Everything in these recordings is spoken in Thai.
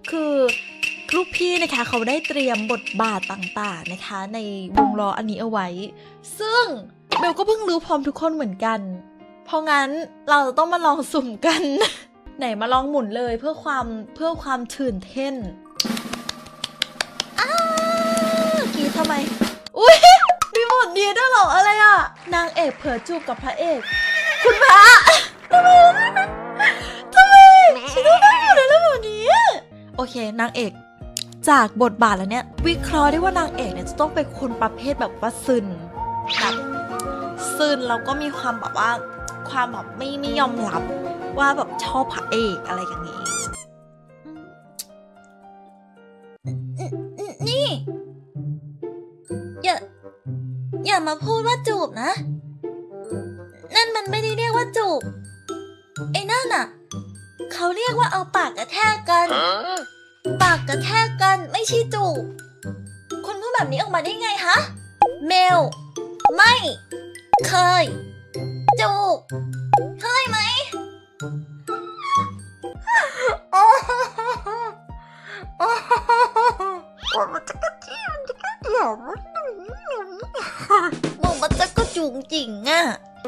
คือลูกพี่นะคะเขาได้เตรียมบทบาทต่างๆนะคะในวงล้ออันนี้เอาไว้ซึ่งเบลก็เพิ่งรู้พร้อมทุกคนเหมือนกันเพราะงั้นเราต้องมาลองสุ่มกัน ไหนมาลองหมุนเลยเพื่อความตื่นเต้นกี้ทำไมอุ๊ยมีหมดดีด้วยเหรออะไรอ่ะนางเอกเผลอจูบกับพระเอกคุณพระทำไมฉันต้องได้หมดเลยแบบนี้โอเคนางเอกจากบทบาทแล้วเนี่ยวิเคราะห์ได้ว่านางเอกเนี่ยจะต้องเป็นคนประเภทแบบว่าซึนแล้วก็มีความแบบว่าความแบบไม่ยอมรับว่าแบบชอบพระเอกอะไรอย่างนี้นี่อย่ามาพูดว่าจูบนะนั่นมันไม่ได้เรียกว่าจูบไอ้นั่นน่ะเขาเรียกว่าเอาปากกระแทกกันปากกระแทกกันไม่ใช่จูบคุณพูดแบบนี้ออกมาได้ไงฮะเมลไม่เคยจูบเคยไหมมันจะกระเทียมจะกระเดี่ยวมันจะกระจุงจริงอ่ะ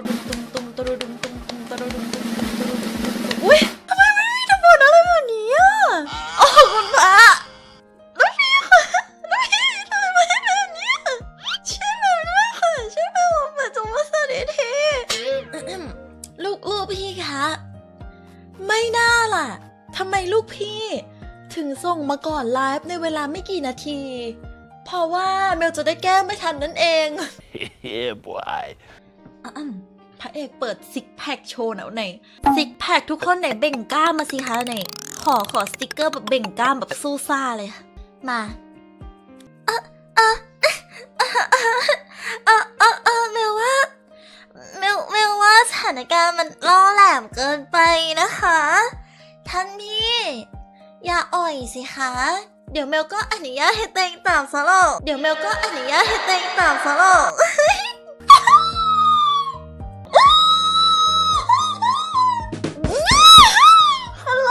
อุ้ยทำไมไม่มีทั้งหมดอะไรแบบนี้อ่ะโอ้คุณพระแล้วพี่ค่ะแล้วพี่ทำไมไม่แบบนี้ช่วยแบบนี้ค่ะช่วยแบบมาจงมาสวัสดีทีลูกพี่คะไม่น่าล่ะทำไมลูกพี่ถึงส่งมาก่อนไลฟ์ในเวลาไม่กี่นาทีเพราะว่าเมลจะได้แก้ไม่ทันนั่นเองเฮ้ยบอยพระเอกเปิดซิกแพคโชว์ไหนซิกแพคทุกคนไหนเบ่งกล้ามมาสิคะไหนขอสติกเกอร์แบบเบ่งกล้ามแบบสู้ซ่าเลยมาเมลว่าสถานการณ์มันล่อแหลมเกินไปนะคะท่านพี่อย่าอ่อยสิคะเดี๋ยวเมลก็อนุญาตให้เต็งตามซะหรอกฮัลโหล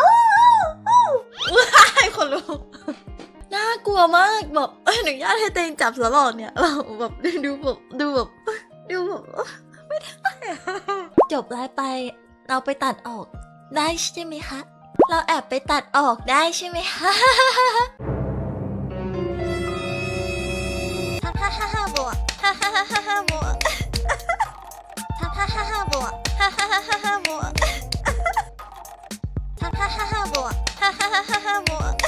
คนลุกน่ากลัวมากแบบอนุญาตให้เต็งจับซะหรอกเนี่ยเราแบบดูแบบไม่ได้จบไลฟ์ไปเราไปตัดออกได้ใช่ไหมคะเราแอบไปตัดออกได้ใช่ไหมคะฮ่าบวกฮ่าบวกฮ่าบวกฮ่าบวกฮ่าบวก